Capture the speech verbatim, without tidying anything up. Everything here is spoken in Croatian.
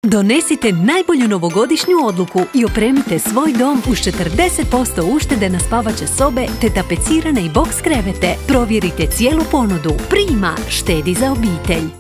Donesite najbolju novogodišnju odluku i opremite svoj dom uz četrdeset posto uštede na spavaće sobe te tapecirane i boks krevete. Provjerite cijelu ponudu. Prima štedi za obitelj.